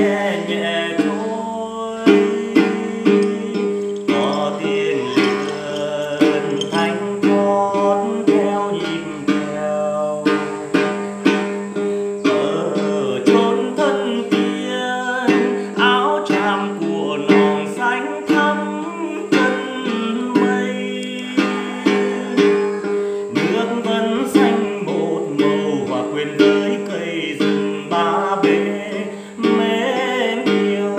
nhẹ nhẹ trôi, có tiếng lượn thanh thoát theo nhịp theo. Ở chốn thân tiên áo tràm của nòng xanh thắm chân mây, nước vẫn xanh một màu và quên với cây rừng ba bể mến yêu.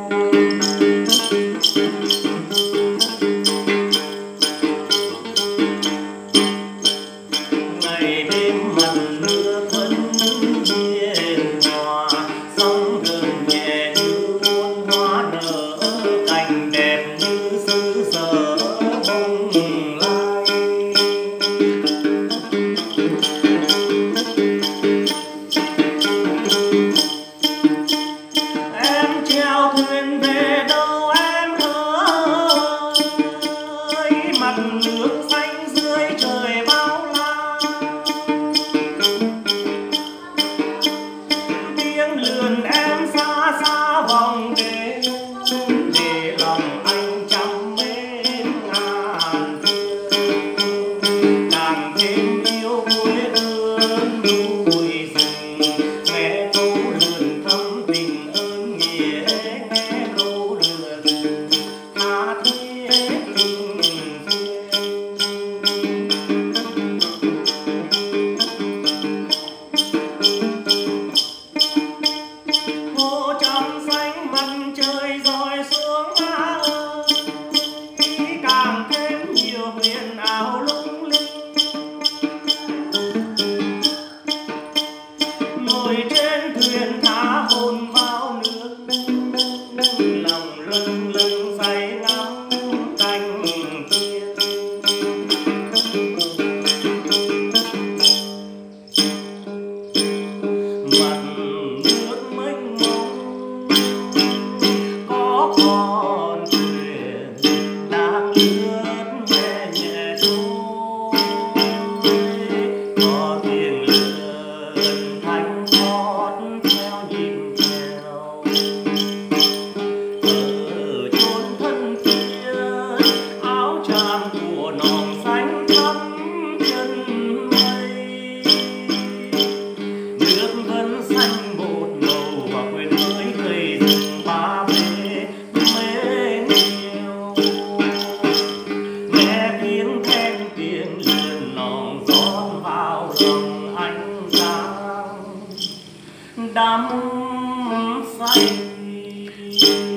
Ngày đêm mặt nước vẫn biên hòa, sóng gần nhẹ như muôn hoa nở, cảnh đẹp như xứ sở bồng lai. Em chèo thuyền về đâu em ơi, mặt nước xanh dưới trời bao la. Tiếng lượn em xa xa vòng đê, để lòng anh trăm mến ngàn thương. Càng thêm yêu vui hơn núi rừng, nghe câu lượn thắm tình ơn nghĩa, nghe câu lượn tha thiết tình duyên. Hồ trong xanh mặt trời rọi xuống má ơi, càng thêm nhiều huyền ảo lung linh. Ngồi trên thuyền thả hồn vào nước, lòng lâng lâng say ngắm cảnh tiên. Mặt nước mênh mông có con thuyền đang lướt nhẹ nhẹ trôi, có tiếng lượn thanh thoát theo nhịp theo. Ở chốn thân tiên áo tràm của nòng xanh thắm chân mây, nước vẫn xanh một màu và quên với cây rừng ba bể mến yêu. Nghe tiếng then tiếng lượn nòng rót vào lòng ánh sáng đắm say.